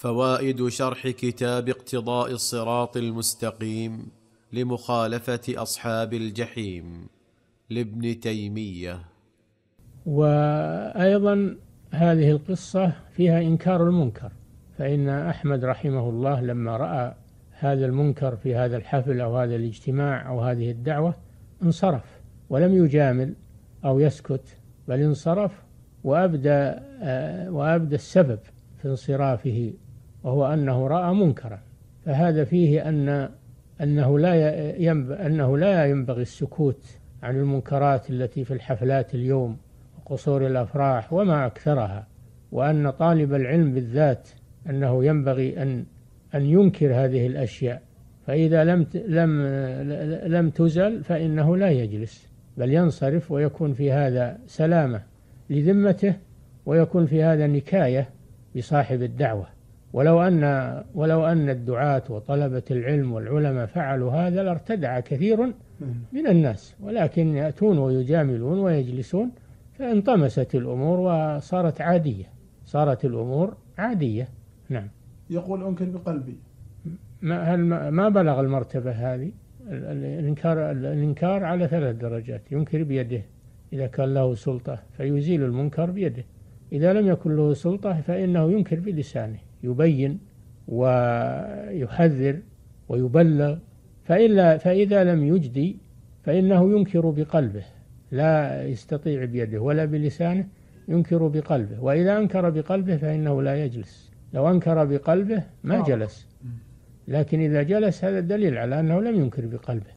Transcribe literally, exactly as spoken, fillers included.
فوائد شرح كتاب اقتضاء الصراط المستقيم لمخالفة أصحاب الجحيم لابن تيمية. وأيضا هذه القصة فيها إنكار المنكر، فإن أحمد رحمه الله لما رأى هذا المنكر في هذا الحفل أو هذا الاجتماع أو هذه الدعوة انصرف ولم يجامل أو يسكت، بل انصرف وأبدى وأبدى السبب في انصرافه، وهو أنه رأى منكرا. فهذا فيه أن أنه لا ينبغي أنه لا ينبغي السكوت عن المنكرات التي في الحفلات اليوم وقصور الأفراح وما أكثرها، وأن طالب العلم بالذات أنه ينبغي أن أن ينكر هذه الأشياء، فإذا لم لم لم تزل فإنه لا يجلس بل ينصرف، ويكون في هذا سلامة لذمته، ويكون في هذا نكاية بصاحب الدعوة. ولو أن ولو أن الدعاة وطلبة العلم والعلماء فعلوا هذا لارتدع كثير من الناس، ولكن يأتون ويجاملون ويجلسون فانطمست الأمور وصارت عادية، صارت الأمور عادية. نعم. يقول أنكر بقلبي، ما هل ما بلغ المرتبة هذه. الإنكار الإنكار على ثلاث درجات: ينكر بيده إذا كان له سلطة فيزيل المنكر بيده، إذا لم يكن له سلطة فإنه ينكر بلسانه، يبين ويحذر ويبلغ، فإلا فإذا لم يجدي فإنه ينكر بقلبه، لا يستطيع بيده ولا بلسانه، ينكر بقلبه. وإذا أنكر بقلبه فإنه لا يجلس، لو أنكر بقلبه ما جلس، لكن إذا جلس هذا دليل على أنه لم ينكر بقلبه.